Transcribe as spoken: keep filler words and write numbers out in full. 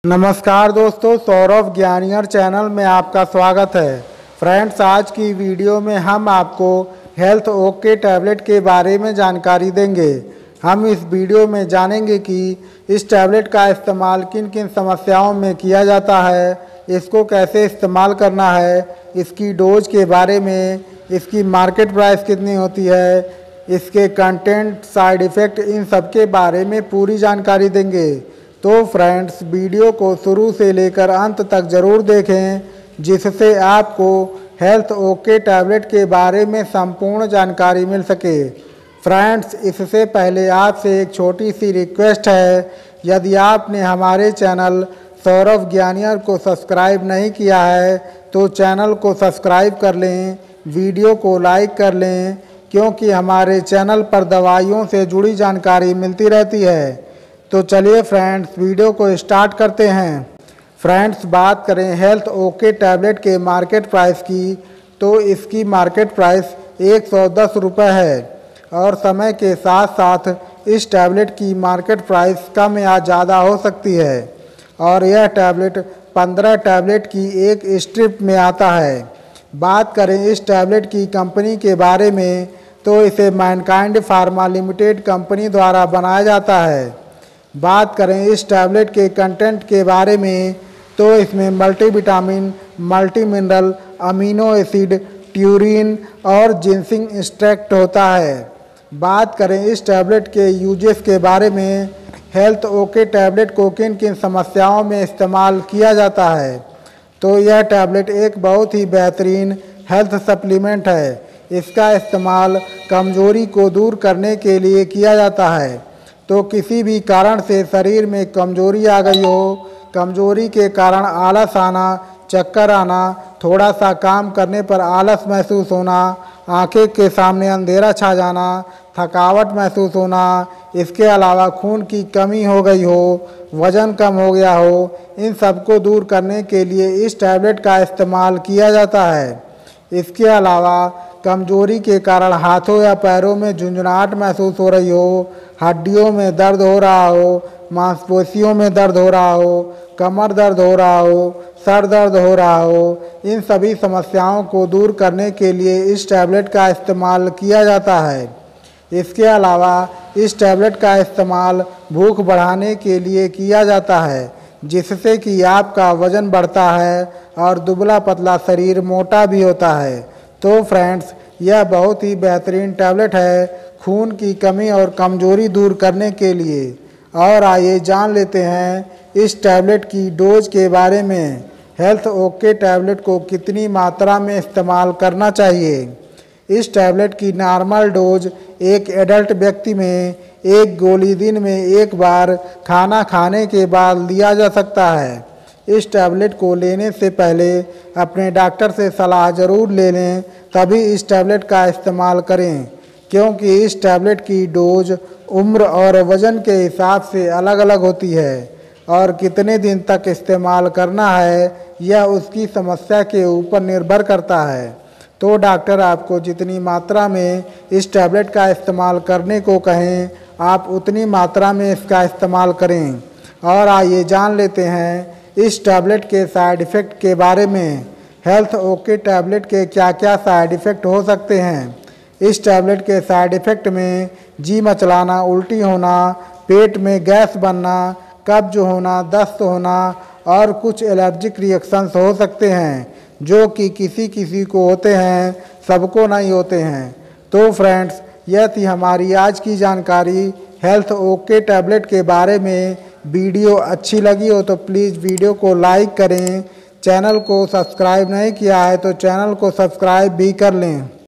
नमस्कार दोस्तों, सौरभ ज्ञानियर चैनल में आपका स्वागत है। फ्रेंड्स, आज की वीडियो में हम आपको हेल्थ ओके टैबलेट के बारे में जानकारी देंगे। हम इस वीडियो में जानेंगे कि इस टैबलेट का इस्तेमाल किन किन समस्याओं में किया जाता है, इसको कैसे इस्तेमाल करना है, इसकी डोज के बारे में, इसकी मार्केट प्राइस कितनी होती है, इसके कंटेंट, साइड इफ़ेक्ट, इन सब के बारे में पूरी जानकारी देंगे। तो फ्रेंड्स, वीडियो को शुरू से लेकर अंत तक ज़रूर देखें, जिससे आपको हेल्थ ओके टैबलेट के बारे में संपूर्ण जानकारी मिल सके। फ्रेंड्स, इससे पहले आपसे एक छोटी सी रिक्वेस्ट है, यदि आपने हमारे चैनल सौरभ ज्ञानियर को सब्सक्राइब नहीं किया है तो चैनल को सब्सक्राइब कर लें, वीडियो को लाइक कर लें, क्योंकि हमारे चैनल पर दवाइयों से जुड़ी जानकारी मिलती रहती है। तो चलिए फ्रेंड्स, वीडियो को स्टार्ट करते हैं। फ्रेंड्स, बात करें हेल्थ ओके टैबलेट के मार्केट प्राइस की, तो इसकी मार्केट प्राइस एक सौ दस रुपये है और समय के साथ साथ इस टैबलेट की मार्केट प्राइस कम या ज़्यादा हो सकती है और यह टैबलेट पंद्रह टैबलेट की एक स्ट्रिप में आता है। बात करें इस टैबलेट की कंपनी के बारे में, तो इसे मैनकाइंड फार्मा लिमिटेड कंपनी द्वारा बनाया जाता है। बात करें इस टैबलेट के कंटेंट के बारे में, तो इसमें multivitamin, multi mineral, amino acid, taurine और जिंसिंग एक्सट्रैक्ट होता है। बात करें इस टैबलेट के यूजेस के बारे में, हेल्थ ओके टैबलेट को किन किन समस्याओं में इस्तेमाल किया जाता है, तो यह टैबलेट एक बहुत ही बेहतरीन हेल्थ सप्लीमेंट है। इसका इस्तेमाल कमजोरी को दूर करने के लिए किया जाता है। तो किसी भी कारण से शरीर में कमजोरी आ गई हो, कमजोरी के कारण आलस आना, चक्कर आना, थोड़ा सा काम करने पर आलस महसूस होना, आंखें के सामने अंधेरा छा जाना, थकावट महसूस होना, इसके अलावा खून की कमी हो गई हो, वज़न कम हो गया हो, इन सब को दूर करने के लिए इस टैबलेट का इस्तेमाल किया जाता है। इसके अलावा कमजोरी के कारण हाथों या पैरों में झुंझुनाहट महसूस हो रही हो, हड्डियों में दर्द हो रहा हो, मांसपेशियों में दर्द हो रहा हो, कमर दर्द हो रहा हो, सर दर्द हो रहा हो, इन सभी समस्याओं को दूर करने के लिए इस टैबलेट का इस्तेमाल किया जाता है। इसके अलावा इस टैबलेट का इस्तेमाल भूख बढ़ाने के लिए किया जाता है, जिससे कि आपका वज़न बढ़ता है और दुबला पतला शरीर मोटा भी होता है। तो फ्रेंड्स, यह बहुत ही बेहतरीन टैबलेट है खून की कमी और कमजोरी दूर करने के लिए। और आइए जान लेते हैं इस टैबलेट की डोज के बारे में। हेल्थ ओके टैबलेट को कितनी मात्रा में इस्तेमाल करना चाहिए। इस टैबलेट की नॉर्मल डोज एक एडल्ट व्यक्ति में एक गोली दिन में एक बार खाना खाने के बाद लिया जा सकता है। इस टैबलेट को लेने से पहले अपने डॉक्टर से सलाह ज़रूर ले लें, तभी इस टैबलेट का इस्तेमाल करें, क्योंकि इस टैबलेट की डोज उम्र और वज़न के हिसाब से अलग अलग होती है और कितने दिन तक इस्तेमाल करना है यह उसकी समस्या के ऊपर निर्भर करता है। तो डॉक्टर आपको जितनी मात्रा में इस टैबलेट का इस्तेमाल करने को कहें, आप उतनी मात्रा में इसका इस्तेमाल करें। और आइए जान लेते हैं इस टैबलेट के साइड इफ़ेक्ट के बारे में। हेल्थ ओके टैबलेट के क्या क्या साइड इफ़ेक्ट हो सकते हैं। इस टैबलेट के साइड इफ़ेक्ट में जी मचलाना, उल्टी होना, पेट में गैस बनना, कब्ज होना, दस्त होना और कुछ एलर्जिक रिएक्शंस हो सकते हैं, जो कि किसी किसी को होते हैं, सबको नहीं होते हैं। तो फ्रेंड्स, यह थी हमारी आज की जानकारी हेल्थ ओके टैबलेट के बारे में। वीडियो अच्छी लगी हो तो प्लीज़ वीडियो को लाइक करें, चैनल को सब्सक्राइब नहीं किया है तो चैनल को सब्सक्राइब भी कर लें।